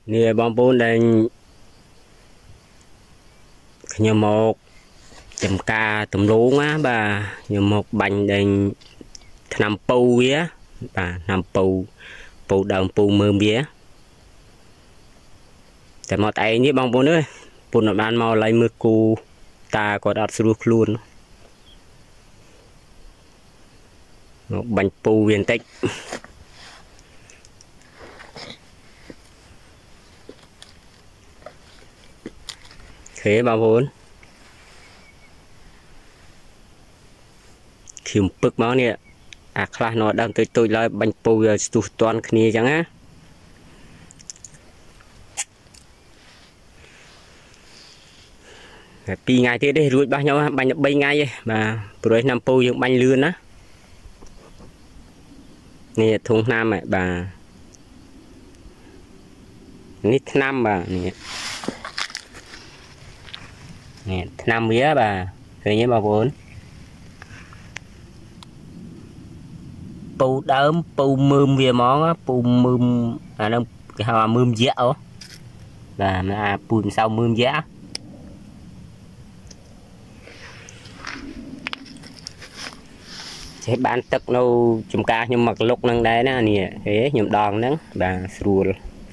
nè bom bồn đây nhiều một chấm ca tùm lú á bà nhiều một bánh đây nằm pu á bà nằm pu pu đồng pu mơm bíaแต่một tay ní bom bồn ơi bồn nó ban màu lấy mưa cu ta có đặt sưu luôn bánh pu viên tích thế bom bồn khiêm bực máu nè à khá nó đang tôi lại bánh pu tu toàn kia chẳng á pi ngày thế đây ruột bao nhiêu bánh bay ngay mà rồi năm pu dùng bánh lươn á nè thùng nam này bà nít năm bà nè năm mía bà rồi nhé bà vốn pu đớm pu mơm về món á pu mơm à đâu cái hoa mơm dẻo là pu sau mơm dẻo thế bán tức nâu chúng ta nhưng mặc lúc năng đấy nè nè thế nhầm đòn nắng bà sùa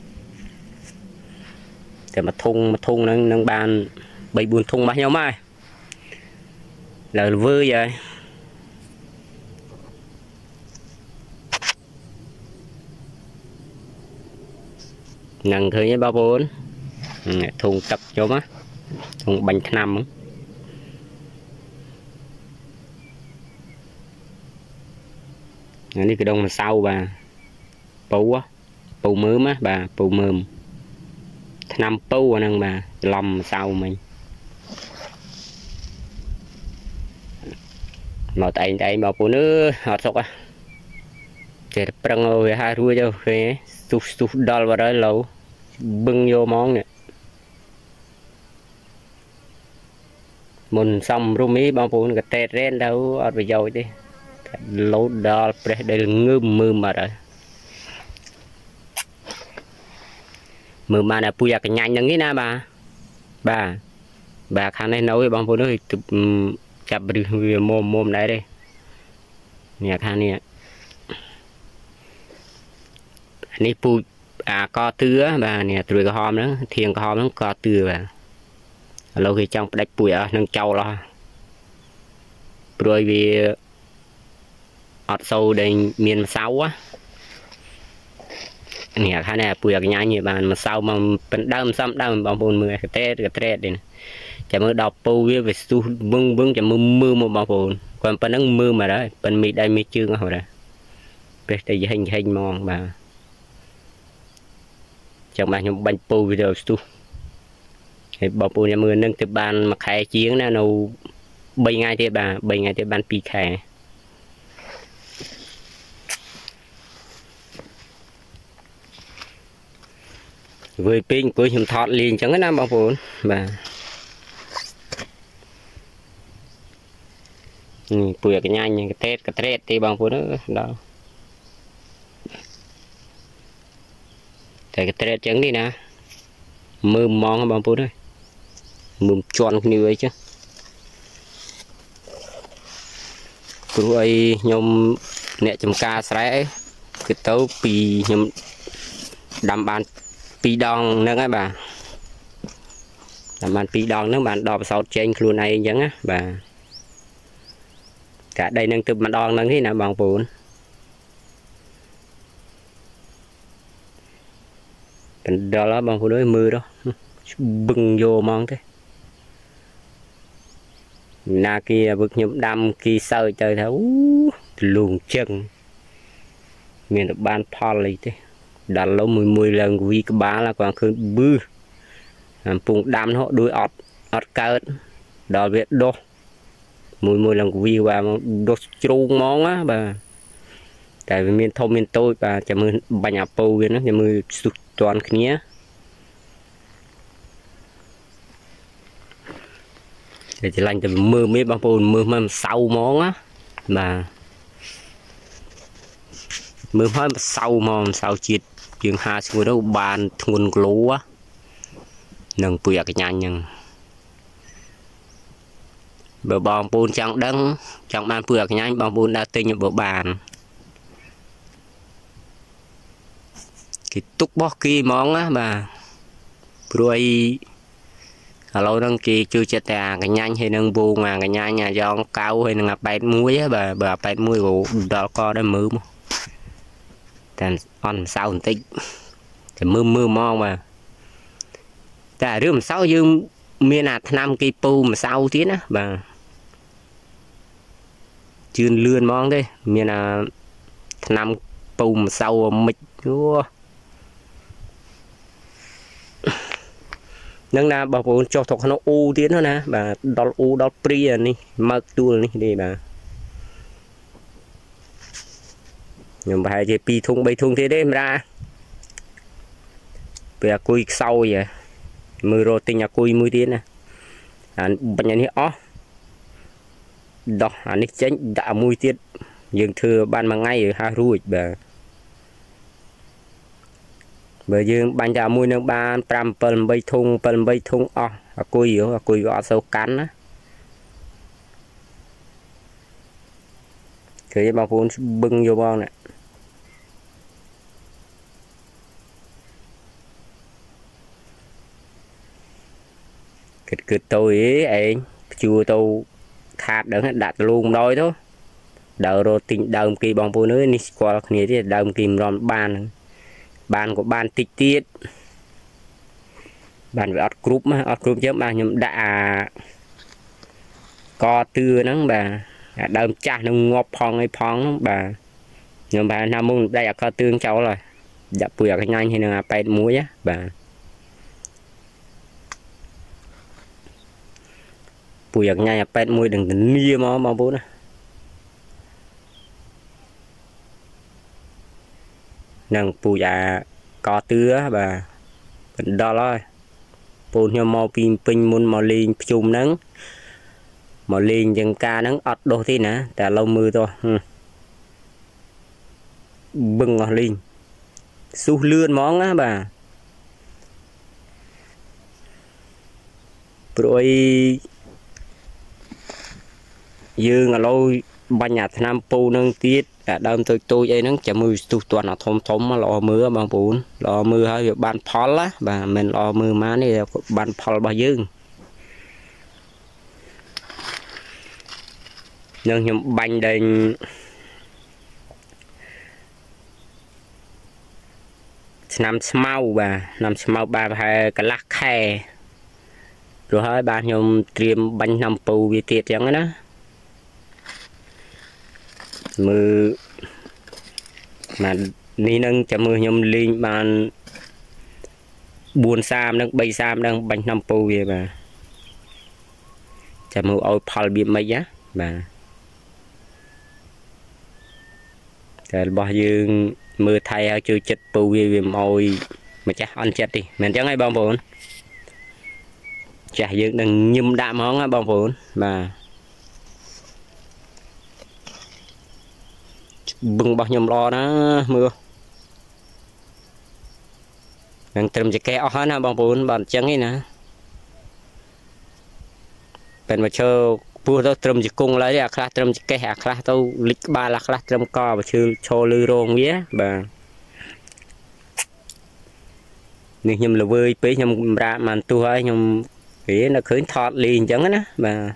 để mà thung nâng bàn bảy buồn thung bao nhiêu mai là vơi vậy nâng thôi nhé bao bốn thùng tập cho má thùng bánh năm đi cái đông sau bà pú á pú mướm á bà pú mướm năm pú nâng bà lòng sau mình một tay bảo phụ nữ hot sốc á để prăng rồi hai đuôi cho phê sụp đòn vào đó lâu bưng vô món nè mình xong rùm ý bao phụ cái tét ren đâu ở bây giờ đi lâu đòn đây là ngưm mưa mà rồi mưa mà là bùi cái nhanh như thế nào bà khả này nấu với bao phụ nữ chập được mồm đấy đây nè khả nè này bùi co tưa bà nè rồi cái hòm đó thiền cái hòm nó co tưa bà lâu khi trong đánh bùi ở nâng trâu lo rồi vì ọt sâu đây miền sáu á nè khá nè bùi cái nhai như bà mà sau mà bên đâm bằng bồn mưa cái tét đây chả mưa đọc bù với su bưng chả mưa một bao bồn còn bên nắng mưa mà đấy bên mì đây mì chương hồi đây về đây hình mòn bà chẳng mà những bánh pù video tu thì bảo pù nhà mưa nâng từ bàn mà khai chiến là nó 3 ngày thì bà 3 ngày thì bàn pi khai với pin của chúng thọt liền chẳng có nam bảo pù bà pù cái nhanh cái tét thì bằng pù nữa đó cái tét trứng đi nè mơm mong bằng pù đấy mồm tròn như vậy chứ rồi nhom nè chấm ca sải cái tấu pì nhom đầm bàn pì đòn nữa các bà đầm bàn pì đòn nữa bạn đo sau trên luôn này chẳng á bà cả đây nâng từ bàn đòn nâng thế nào bằng pù đó là bằng pù đối mưa đó bưng vô mong thế na kia vực nhụm đâm kia sơi chơi thấu luồng chân miền được ban poly thế đặt lâu 10 lần vì cái bá là còn khơi bư vùng đâm họ đuôi ọt cao đòi việc đô 10 lần vì và đô trung món á bà tại vì miền thông miền tôi và chả mưa bánh áp bầu viên nó chả mưa sụt toàn kia để chỉ lành từ mưa mấy bao bồn mưa mà sau món á mà mưa hơi sau mòn sau chít dương hai người đâu bàn nguồn lúa nâng bùi cái nhanh nhưng bờ bòn bùn chẳng đắng chẳng bàn bùi cái nhanh bòn bùn đã tinh bờ bàn cái túc bó kia món á bà rồi lâu nâng kia chưa chết à cái nhanh hay nâng bù mà cái nhanh nhà do cao hay nâng bẹt muối á bà bẹt muối của đó co đó mưa thành on sao tích thì mưa mong mà ta rứa mà sau dương miền à năm cây pu mà sau tiếng á bà chưa lươn mong đấy miền à năm pu mà sau mịch chúa nâng là bảo bố cho thuộc nó u tiếng nữa nè bà đo u đo pri này mực tua này đi bà nhưng mà hai pi thùng bay thùng thế đấy ra bây giờ cùi sau vậy mưa rồi tình nhà cùi mưa tiếng nè bệnh nhân ó đó anh tránh đã mùi tiết dừng thừa ban mà ngay ở hai ruột bà bởi dương ban trả mùi nước ban pram phần bay thùng ó cùi ó sâu cắn á cái bao vốn bưng vô bao nè kịch tôi ấy chưa tôi khát đỡ đặt luôn đôi thôi đỡ rồi tình đờm kỳ bằng phụ nữ ní qua này thì đờm kìm ròn bàn của ban tích tiết bàn về group chứ mà nhưng đã co tư nắng bà đờm cha nó ngọt phong hay phong bà nhưng bà nam môn đây là co tương cháu rồi đập bùi cái nhanh hay là bẹt muối á bà bùi giặc nhanh bẹt muối đừng nia mà bố nè nâng bùi giặc có tứa bà vẫn đó thôi bùn nhau màu pin pin muốn màu liền chùm nắng màu liền chân ca nắng ọt đồ thế nèแต่lâu mưa thôi bưng màu liền su lươn món á bà rồi dương là lôi ban nhà nam pu nâng tiết cả đâm tôi ấy nó chả mưa tu toàn là thom mà lò mưa bằng bún lò mưa hay việc ban phol á bà mình lò mưa má này ban phol bao dương nhưng nhầm bánh đây năm mau bà hay cái lắc khe rồi hơi bà nhầm tiêm bánh năm pu vì tiệt chẳng đó mưa mà ni nâng cho mưa nhom linh bàn buồn sam nâng bay sam nâng bánh năm pu về bà cho mưa ôi phal bị mấy á bà rồi bao dương mưa thay chưa chật pu về mồi mà chắc ăn chết đi mình chẳng ai bom vốn chả dương đừng nhâm đạm món á bom vốn bà bưng bao nhiêu lo đó mưa đang tìm cái ó na bằng bún bàn trắng ấy nè bên mà chơi bùa tao tìm cái cung lấy à khá tìm cái hạt khá tao lịch ba là khá tìm co và chơi cho lư rong vía bà nhưng nhầm là vơi pí nhầm ra màn tu ấy nhầm cái nó khởi thọt liền trắng á bà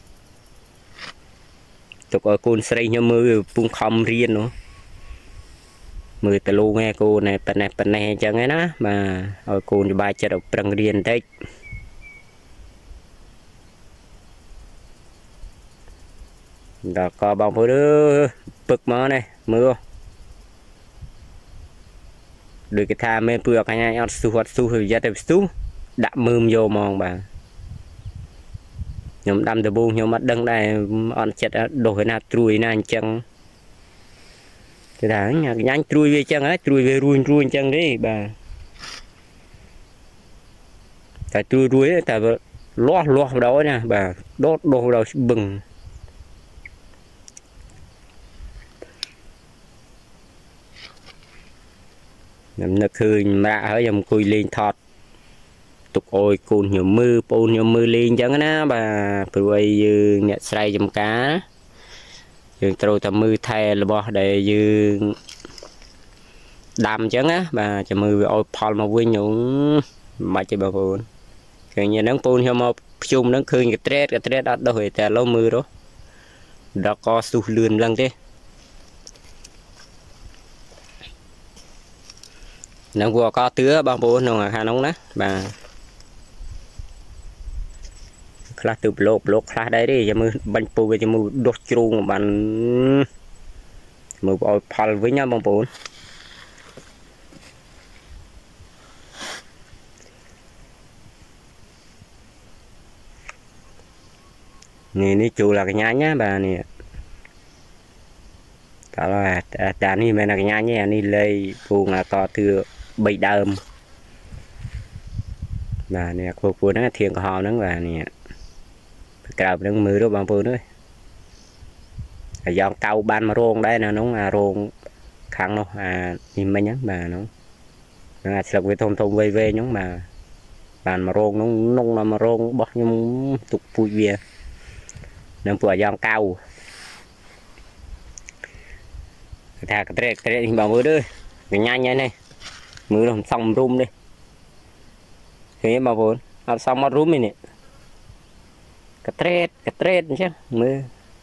tục ở côn xây nhầm mưa bung không riêng nữa mưa từ lu nghe cô này phần này chẳng ấy đó mà ở côn ba chợ độc trăng riêng đấy đó có bóng phụ nữ bực mơ này mưa được cái tha mê bừa cái này su hơi ra từ su đã mưa vô mong bà nhóm đâm từ buông nhóm mắt đằng này on chật đổi na trùi na chân cái đó nhanh trùi về chân á trùi về ruin chân đấy bà tại trùi ruồi tại loa đó nè bà đốt đồ đầu bừng nó khơi mà hơi dòng cùi lên thọt tục ôi cùn nhiều mưa lên chẳng á bà bây giờ nhặt say dòng cá dương trâu tầm mưa thay là bỏ để dương đam chẳng á bà cho mưa ôi phòn mà vui nhúng mà chỉ bà vốn cái nhà nắng phun theo một chung nắng khơi cái stress đó đâu phải tại lâu mưa đó đã có su lươn lăng thế nó vừa có tứa bao bố nó hà nóng đó bà khá từ lột khá đấy đi cho mưa bánh pù về cho mưa đốt chuông bạn mưa bò phal với nhau bằng bố nè chủ là cái nhái nhá bà nè đó là đàn này mình là cái nhái nhé này lấy phù là có từ bảy đơm bà nè phù nó thiền của họ nó bà nè cào đang mưa đó bằng phù nữa dọn tàu ban mà rôn đây là nó rôn khăn đâu nhìn mấy nhá bà nó là sực với thôn về nhóm mà bàn mà rôn nó nông mà rôn bó nhưng tục vui về nên vừa dọn cao thà cái trệ bảo mưa đấy cái nhanh nhanh này mưa làm xong rung đi thế mà vốn làm xong mà rung này cái trệ chứ mưa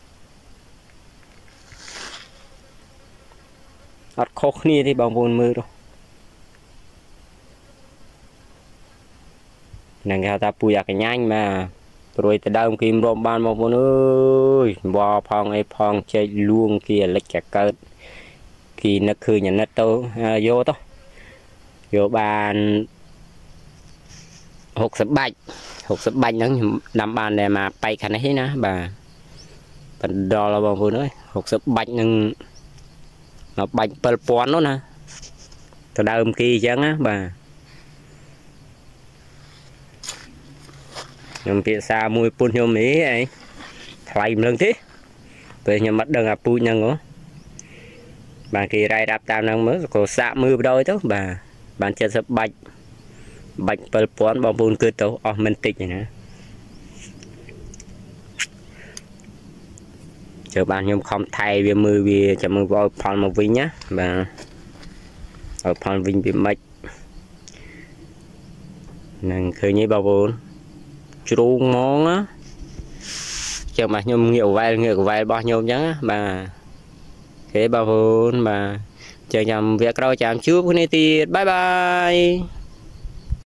khô kia thì bằng vốn mưa rồi nàng theo ta bùi cái nhanh mà rồi từ đâu kim rôm ban một con ơi bò phong ấy phong chơi luôn kia lấy cả cơn khi nó khơi nhà nó tô vô to vô bàn hộp sập bạch nó nằm bàn để mà bay khả năng thếណាbà phần đo là bằng vừa nữa hộp sập bạch nhưng nó bạch bờ pón đó nè từ đâu kia chẳng á bà nhom kia xa mùi pun nhom mỹ ấy thay lần thế về nhà mắt đằng pui nhân nữa bà kia rai đạp tam năng mới có xạ mưa đôi đó bà bạn chơi sập bạch bờ pón bằng pun cứ tàu mình tịch này nè chờ bạn nhom không thay về mưa về cho mưa vào phong một vinh nhá bà ở phong vinh bị mệt nàng khơi như bao vốn chuông món á chờ mà nhom nhiều vai bao nhiêu nhá bà thế bao vốn mà chờ nhầm việc đâu chạm trước này thì bye bye.